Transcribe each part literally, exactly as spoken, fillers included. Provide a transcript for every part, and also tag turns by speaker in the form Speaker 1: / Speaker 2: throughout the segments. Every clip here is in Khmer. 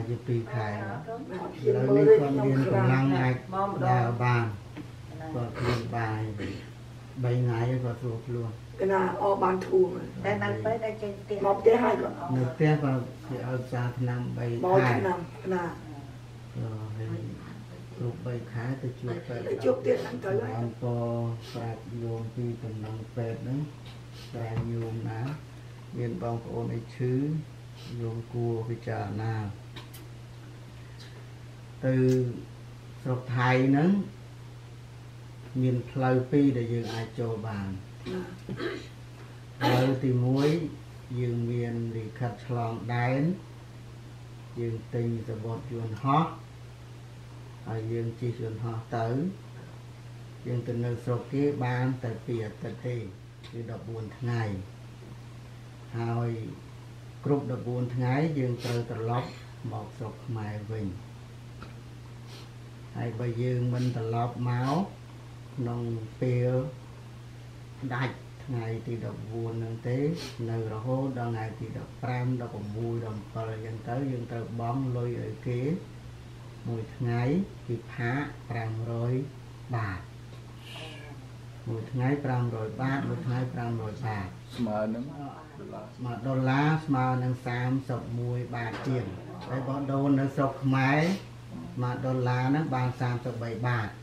Speaker 1: ជាពីរខែឥឡូវនេះគាត់មានកម្លាំងអាចដើរបានគាត់គ្មានបាយបីថ្ងៃគាត់ស្រួលខ្លួន
Speaker 2: កណាអបានធូរ
Speaker 3: តែនៅពេលដែលចេញផ្ទះ
Speaker 2: មកផ្ទះហើយគាត់
Speaker 1: នៅផ្ទះគាត់គេឲ្យផ្សារឆ្នាំបីខែ
Speaker 2: មកឆ្នាំណា
Speaker 1: ហើយគ្រប់បីខែទៅជួបពេទ្យ
Speaker 2: ទៅជួបទៀតហ្នឹងទៅហើយ
Speaker 1: អង្គប្រាប់យោមពីតំណែងពេទ្យហ្នឹងតែយោមណាមានបងប្អូនឯឈឺយោមគួរពិចារណាទៅស្រុកថៃហ្នឹងមានផ្លូវពីរដែលយើងអាចចូលបានផ្លូវទីមួយយើងមានលិខិតឆ្លងដែនយើងទិញសបុតយន្តហោះហើយយើងជិះយន្តហោះទៅយើងទៅនៅស្រុកគេបានតែពីរអាទិត្យទេគឺដប់បួនថ្ងៃហើយគ្រប់ដប់បួនថ្ងៃយើងត្រូវត្រឡប់មកស្រុកខ្មែរវិញហើយបើយើងមិនត្រឡប់មកក្នុងពេលដាច់ថ្ងៃទីដប់បួនហ្នឹងទេនៅរហូតដល់ថ្ងៃទីដប់ប្រាំ ដប់ប្រាំមួយ ដប់ប្រាំbảyអញ្ចឹងទៅយើងត្រូវបង់លុយឲ្យគេមួយថ្ងៃគឺផាកប្រាំរយបាតមួយថ្ងៃប្រាំរយបាតមួយថ្ងៃប្រាំរយបាត
Speaker 4: ស្មើនឹង
Speaker 1: ដុល្លារស្មើនឹងសាមសិបមួយបាតជាងហើយបើដូរនៅស្រុកខ្មែរមួយដុល្លារហ្នឹងបានសាមសិបបីបាត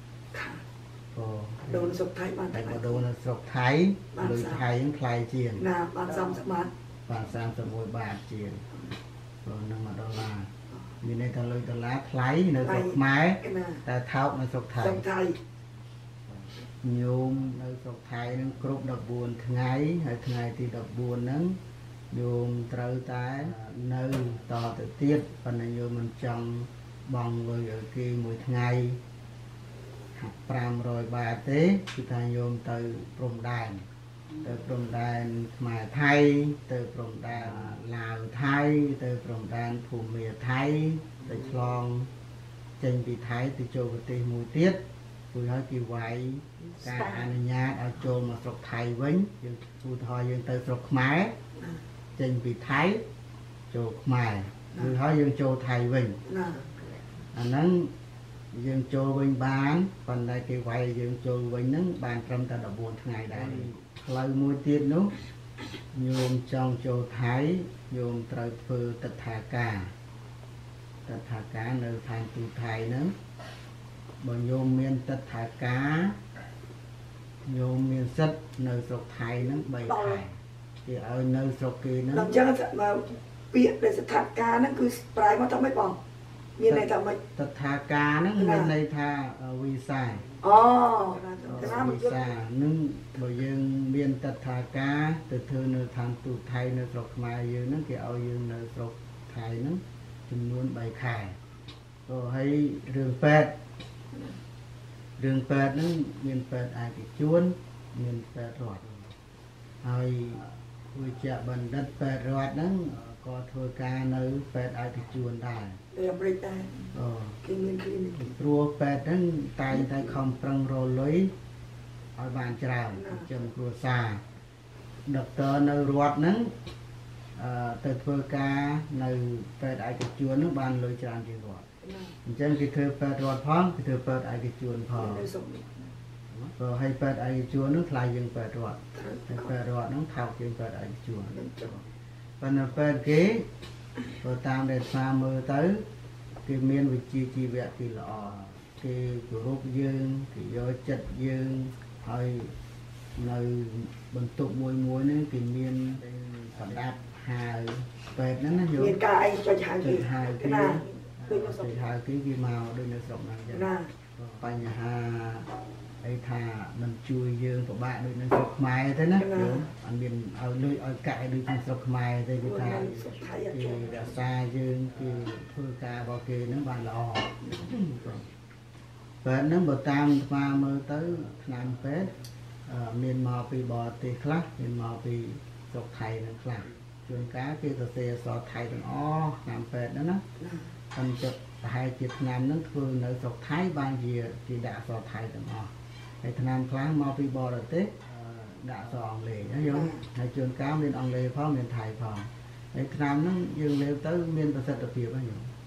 Speaker 2: ដូនស្រុកថៃបាន
Speaker 1: តែដូននៅស្រុកថៃលុយថៃហ្នឹងថ្លៃជាង
Speaker 2: ណាបានសាមសិបបាត
Speaker 1: បានសាមសិបមួយបាតជាងព្រោះនឹងមួយដុល្លារមានន័យថាលុយដុល្លារថ្លៃនៅស្រុកខ្មែរតែថោកនៅស្រុកថៃ
Speaker 2: ស្រុកថៃ
Speaker 1: ញោមនៅស្រុកថៃហ្នឹងគ្រប់ដប់បួនថ្ងៃហើយថ្ងៃទីដប់បួនហ្នឹងញោមត្រូវតែនៅតទៅទៀតប៉ុន្តែញោមមិនចង់បង់លុយឲ្យគេមួយថ្ងៃប្រាំរយបាតទេគឺថាញោមទៅព្រំដែនទៅព្រំដែនខ្មែរថៃទៅព្រំដែនឡាវថៃទៅព្រំដែនភូមាថៃទៅឆ្លងចេញពីថៃទៅចូលប្រទេសមួយទៀតគឺហើយគេវាយការអនុញ្ញាតឲ្យចូលមកស្រុកថៃវិញយើងឧទាហរណ៍យើងទៅស្រុកខ្មែរចេញពីថៃចូលខ្មែរគឺហើយយើងចូលថៃវិញអាហ្នឹងយើងចូលវិញបានប៉ុន្តែគេវាយយើងចូលវិញហ្នឹងបានត្រឹមតែដប់បួនថ្ងៃដែរផ្លូវមួយទៀតនោះញោមចង់ចូលថៃញោមត្រូវធ្វើទិដ្ឋាការទិដ្ឋាការនៅឋានទូតថៃហ្នឹងបើញោមមានទិដ្ឋាការញោមមានសិទ្ធនៅស្រុកថៃហ្នឹងបីខែគេឲ្យនៅស្រុកគេហ្នឹង
Speaker 2: អញ្ចឹងបើពាក្យដែលស្ថានភាពហ្នឹងគឺប្រែមកថាម៉េចបងមានន័យថាម៉េច
Speaker 1: ទិដ្ឋាការហ្នឹងមានន័យថាវីសា
Speaker 2: អូ
Speaker 1: វីសានឹងបើយើងមានទិដ្ឋាការទៅធ្វើនៅឋានទូតថៃនៅស្រុកខ្មែរយើងហ្នឹងគេឲ្យយើងនៅស្រុកថៃហ្នឹងចំនួនបីខែក៏ហើយរឿងពេទ្យរឿងពេទ្យហ្នឹងមានពេទ្យឯកជនមានពេទ្យរដ្ឋហើយវិជ្ជាបណ្ឌិតពេទ្យរដ្ឋហ្នឹងក៏ធ្វើការនៅពេទ្យឯកជនដែរ
Speaker 2: អាមេរិកដែរ
Speaker 1: អូ
Speaker 2: គេមានគ្លីនិក
Speaker 1: ព្រោះពេទ្យហ្នឹងតែងតែខំប្រឹងរលុយឲ្យបានច្រើនចំគ្រួសារដុកទ័រនៅរដ្ឋហ្នឹងអឺទៅធ្វើការនៅពេទ្យឯកជនហ្នឹងបានលុយច្រើនជាងរដ្ឋអញ្ចឹងគេធ្វើពេទ្យរដ្ឋផងគេធ្វើពេទ្យឯកជនផងព្រោះឲ្យពេទ្យឯកជនហ្នឹងថ្លៃជាងពេទ្យរដ្ឋហើយពេទ្យរដ្ឋហ្នឹងថោកជាងពេទ្យឯកជនប៉ុន្តែពេទ្យគេព្រោះតាមដែលស្មារមើលទៅគេមានវិជ្ជាជីវៈគេល្អគេគោរពយើងគេយកចិត្តយើងហើយនៅបន្ទប់មួយមួយហ្នឹងគេមានសម្រាប់ហៅពេទ្យហ្នឹងណាយក
Speaker 2: មានការអីចុចហៅគេ
Speaker 1: ហៅគេណាដូចនៅស្រុកហៅគេគេមកដូចនៅស្រុកហ្នឹងចឹងណាបញ្ហាអីថាមិនជួយយើងពិបាកដូចនៅស្រុកខ្មែរទេណាយើងអត់មានឲ្យលុយឲ្យកាក់ដូចនៅស្រុកខ្មែរទេគេថាគេរក្សាយើងគេធ្វើការរបស់គេហ្នឹងបានល្អពេទ្យហ្នឹងបើតាមស្មារមើលទៅថ្នាំពេទ្យមានមកពីបរទេសខ្លះមានមកពីស្រុកថៃហ្នឹងខ្លះជួនកាលគេទៅសេអសថៃទាំងអស់ថ្នាំពេទ្យហ្នឹងណាតែចិត្តប្រហែលជាថ្នាំហ្នឹងធ្វើនៅស្រុកថៃបានជាគេដាក់អសថៃទាំងអស់ហើយថ្នាំខ្លះមកពីបរទេសដាក់អសអង់គ្លេសណាយល់ហើយជួនកាលមានអង់គ្លេសផងមានថៃផងហើយថ្នាំហ្នឹងយើងលេបទៅមានប្រសិទ្ធភាពហ្នឹងយល់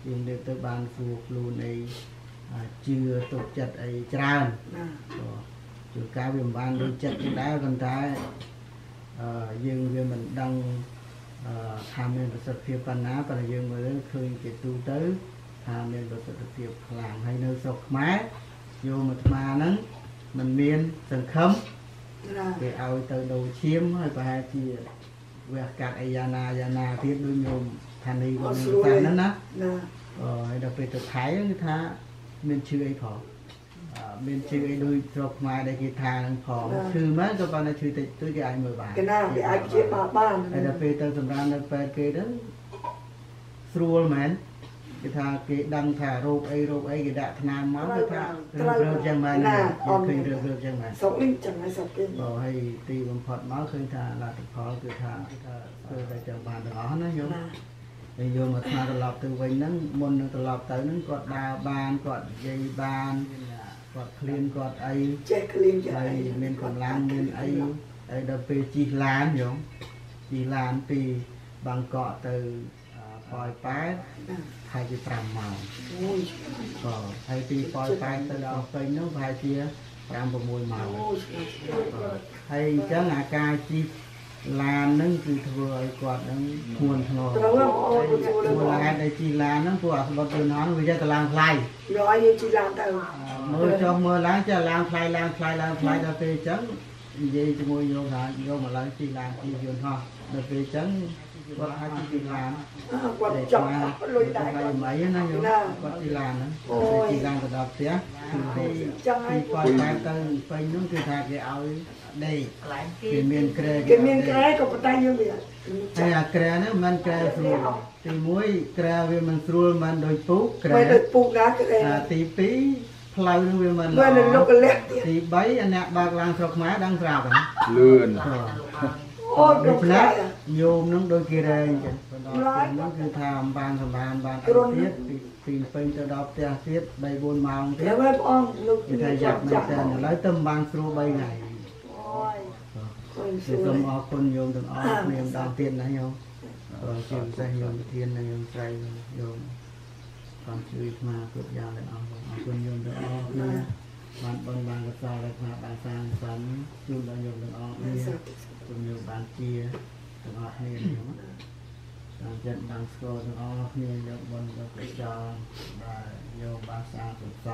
Speaker 1: យើងលើកទៅបានសួរខ្លួនអីជឿទុកចិត្តអីច្រើនជួនកាលវាមិនបានដូចចិត្តទេដែរប៉ុន្តែអឺយើងវាមិនដឹងអឺថាមានប្រសិទ្ធភាពប៉ុណ្ណាប៉ុន្តែយើងមើលឃើញគេទូទៅថាមានប្រសិទ្ធភាពខ្លាំងហើយនៅស្រុកខ្មែរយោមអាត្មាហ្នឹងมันមានសង្ឃឹមគេឲ្យទៅដូរឈាមហើយប្រហែលជាវះកាត់អីយ៉ាណាយ៉ាណាទៀតដូចញោមថានេះគាត់មានតាមហ្នឹងណាអូហើយដល់ពេលទៅថៃគឺថាមានឈឺអីផងមានឈឺអីដូចស្រុកខ្មែរដែលគេថានឹងផងឈឺមែនក៏ប៉ុន្តែឈឺតិចតួចគេអាចមើលបានគេណាគេអាចជាបានបានហើយដល់ពេលទៅសម្រាប់នៅពេទ្យគេទៅស្រួលមែនគេថាគេដឹងថារោគអីរោគអីគេដាក់ថ្នាំមកគេថារើសរើសចឹងមែនគេឃើញរើសរើសចឹងមែនស្រុកនេះចឹងហើយស្រុកគេបើហើយទីបំផុតមកឃើញថាលទ្ធផលគឺថាគេថាធ្វើតែចឹងបានទាំងអស់ណាញោមហើយយកមកថាត្រឡប់ទៅវិញហ្នឹងមុននឹងត្រឡប់ទៅហ្នឹងគាត់ដើរបានគាត់និយាយបានគាត់ឃ្លានគាត់អីចេះឃ្លានចេះអីមានកម្លាំងមានអីហើយដល់ពេលជិះឡានញោមជិះឡានពីបាងកកទៅប៉ោយប៉ែតហើយជាប្រាំម៉ោងអូយបាទហើយពីប៉ោយប៉ែតទៅដល់ពេញនោះប្រហែលជាប្រាំ 6ម៉ោងហើយអញ្ចឹងអាការជិះឡានហ្នឹងគឺធ្វើឲ្យគាត់ហ្នឹងធ្ងន់ធ្ងរត្រូវអូនធ្វើឡានដែលជិះឡានហ្នឹងព្រោះអាស្បត់ទៅណោះវាចេះតែឡើងថ្លៃយកឲ្យយើងជិះឡានទៅមើលចុះមើលឡើងចេះឡើងថ្លៃឡើងថ្លៃឡើងថ្លៃដល់ពេលអញ្ចឹងនិយាយជាមួយយកថាយកមកឡើងជិះឡានជិះយន្តហោះដល់ពេលអញ្ចឹងគាត់អាចជិះឡានគាត់ចង់លុយដែរគាត់មិនណាយកគាត់ជិះឡានហ្នឹងជិះឡានទៅដល់ផ្ទះគឺចង់ឲ្យគាត់តែទៅពេញនោះគឺថាគេឲ្យដេកគេមានក្រែគេមានក្រែក៏ប៉ុន្តែយើងវាហើយអាក្រែហ្នឹងមិនក្រែស្រួលទីមួយក្រែវាមិនស្រួលមិនដូចពូកក្រែមិនដូចពូកណាក្រែទីពីរផ្លូវនឹងវាមិនល្អទីបីអាអ្នកបើកឡានស្រុកខ្មែរដឹងស្រាប់ហ្នឹងលឿនអូយដូច្នេះញោមនឹងដូចគេរែងចឹងដល់ហ្នឹងគឺថាអំបានសម្បានបានទៀតពីពីពេញទៅដល់ផ្ទះទៀត 3 4ម៉ោងទៀតហើយបងអង្គលោកគេថាយ៉ាប់មែនតើឥឡូវទៅបានស្រួល 3 ថ្ងៃអូយសូមអរគុណញោមទាំងអស់គ្នាម្ដងទៀតណាញោមជាពិសេសញោមវិធាននិងញោមស្រីញោមបានជួយស្មាគ្រប់យ៉ាងទាំងអស់អរគុណញោមទាំងអស់គ្នាបានបនបានកសលដែលស្មាបានសាងសង់ជូនដល់ញោមទាំងអស់គ្នាជំនុំបានជាទាំងអស់គ្នាញោមតាមចិត្តបានស្គាល់ទាំងអស់គ្នាយកបនយកកសលបាទយកបានសាងសង់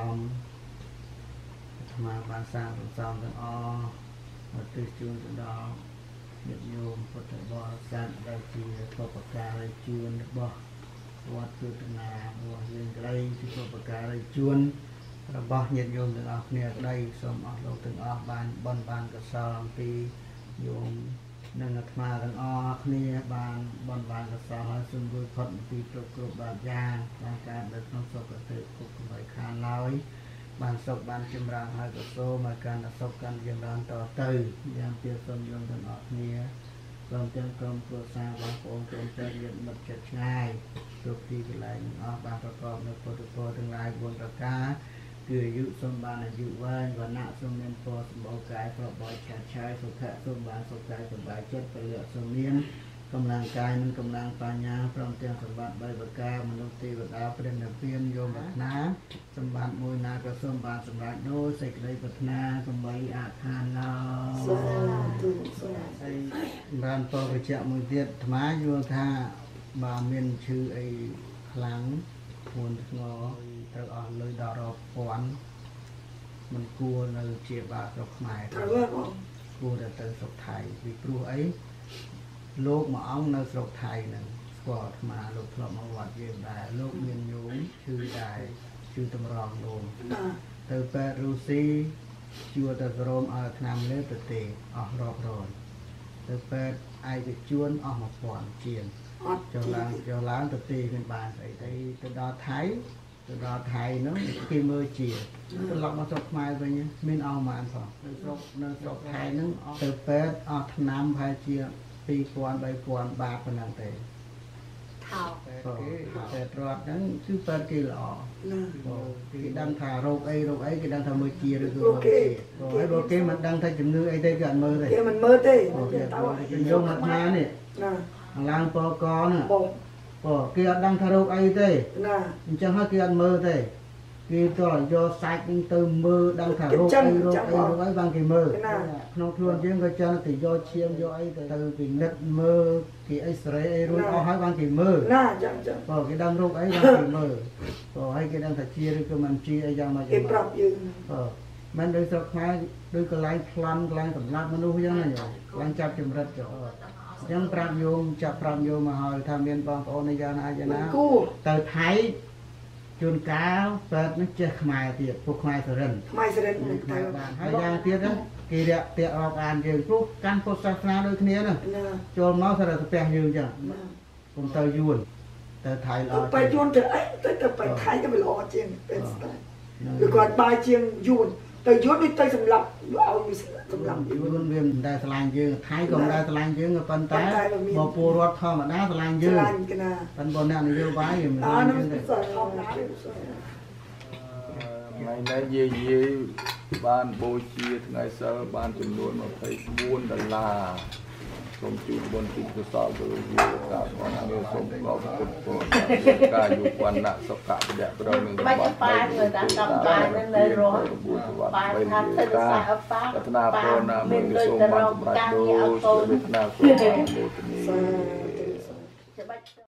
Speaker 1: ស្មាបានសាងសង់ទាំងអស់មកទិសជូនទៅដល់ញាតិញោមពុទ្ធបរិស័ទដែលជាបុព្វការីជួនរបស់វត្តគឺតនារបស់យើងក្តីជាបុព្វការីជួនរបស់ញាតិញោមទាំងអស់គ្នាក្តីសូមអស់លោកទាំងអស់បានបន់បានកសលអំពីញោមនិងអាត្មាទាំងអស់គ្នាបានបន់បានកសលហើយសូមរួចផុតពីគ្រប់គ្រប់បាបយ៉ាងតាមការនៅក្នុងសុគតិភពក្នុងខាងឡើយបានសុខបានចម្រើនហើយក៏សូមឲ្យកាន់តែសុខកាន់ចម្រើនតទៅយ៉ាងទៀតសូមយល់ទាំងអស់គ្នាសូមទាំងក្រុមគ្រួសារបងប្អូនក្រុមចាស់ញាតិមិត្តជិតឆ្ងាយគ្រប់ទីកន្លែងអស់បានប្រកបនៅពុទ្ធពរទាំងឡាយបួនប្រការគឺអាយុសូមបានអាយុវែងវណ្ណៈសូមមានពរសម្បូរកាយប្រកបដោយឆាតឆាយសុខៈសូមបានសុខកាយសប្បាយចិត្តពលៈសូមមានកម្លាំងកាយនិងកម្លាំងបញ្ញាព្រមទាំងសម្បត្តិបីប្រការមនុស្សទេវតាព្រះនិព្វានយោមប្រាថ្នាសម្បត្តិមួយណាក៏សូមបានសម្រេចដោយសេចក្តីប្រាថ្នាសំបីអខានឡើយសូមហើយបានពរវិជ្ជៈមួយទៀតអាត្មាយល់ថាបើមានឈឺអីខ្លាំងធ្ងន់ធ្ងរត្រូវអស់លុយដល់រាប់ពាន់មិនគួរនៅជាបាស្រុកខ្មែរគួរតែទៅស្រុកថៃពីព្រោះអីលោកមួយអង្គនៅស្រុកថៃហ្នឹងស្គាល់អាត្មាលោកធ្លាប់មកវត្តយើងដែរលោកមានញោមឈឺដែរឈឺតម្រងនោមទៅពេទ្យរុស្ស៊ីជួទៅក្រមឲ្យឆ្នាំលើទៅទេអស់រាប់រយទៅពេទ្យឯកជនអស់មួយពាន់ជាងចុះឡើងចុះឡើងទៅទេមិនបានស្អីទេទៅដល់ថៃទៅដល់ថៃហ្នឹងគេមើលជាត្រឡប់មកស្រុកខ្មែរវិញមានអស់ប៉ុន្មានផងនៅស្រុកនៅស្រុកថៃហ្នឹងទៅពេទ្យអស់ឆ្នាំប្រហែលជាពីរពាន់បីពាន់បាតប៉ុណ្ណឹងទេថោកគេតែត្រាត់ហ្នឹងគឺពេទ្យគេល្អណាគេដឹងថារោគអីរោគអីគេដឹងថាមើលជាឬគឺមើលគេហើយបើគេមិនដឹងថាជំងឺអីទេគេអត់មើលទេគេមិនមើលទេគេយកមកណានេះណាឡើងពកហ្នឹងប Ồ, kia đang thà rốt ấy thế.
Speaker 2: Nè.
Speaker 1: Chẳng hết kia mơ thế. Kia tôi là do sạch từ mơ đang thà rốt ấy rốt ấy rốt ấy bằng cái mơ. Nó luôn chứ người chân thì do chiêm do ấy từ vì nứt mơ thì ấy sợi ấy rốt ó hỏi bằng cái mơ.
Speaker 2: Nè, chẳng chẳng.
Speaker 1: Ồ, cái đang rốt ấy bằng cái mơ. Ồ, hay cái đang thà chia rồi cơ mình chia ấy ra mà
Speaker 2: Cái prop dương.
Speaker 1: Ồ, mình đôi sọc khai đôi cái lái plan cái lái tầm lát mà nuôi giống này lái chạp chùm rật choยังปรับโยมจับปรับโยมมาหอยทำเรียนบางโอในยานาจนะแต่ไทยจนก้าวเปิดนักเจ้าขมายเตียพวกขมายสริน
Speaker 2: ขมายสริน
Speaker 1: ขมายบ้านให้ยางเตียนะกีเดียเตียออกอ่านยืนพวกการโฆษณาโดยเนี้ยนะโจมเมาสระตะแปงยืนจังผมเตยยวนเตยไทยรอ
Speaker 2: ไปยวนเถอะไอ้แต่ไปไทยก็ไปรอเจียงเป็นสไตล์หรือก่อนบายเจียงยวนแต่ยวนด้วยเตยสำหรับเอาอยู่สำหรับ
Speaker 1: យួនវាមិនដែលឆ្លាញ់យើងថៃក៏មិនដែលឆ្លាញ់យើងប៉ុន្តែបើពលរដ្ឋធម្មតាឆ្លាញ់យើងឆ្លាញ់កណាប៉ុន្តែអ្នកនយោបាយមិនឆ្លាញ់យើងទេថ្ងៃ
Speaker 3: នេះយាយយាយបានបូជាថ្ងៃសិលបានចំនួនยี่สิบสี่ដុល្លារសូមជូនបុណ្យទីកសលទៅយាយកាផងគ្នាសូមអរគុណពលការយុវណ្ណៈសុខៈប្រយ័ត្នប្រយនឹងបាច់បាយngười ta cầm bài lên nơi rồi bài tham thân xã ở phápប្រាថ្នាពរណាមួយសូមបានសម្រេចដូចជាប្រាថ្នាសូមអនុមោទនា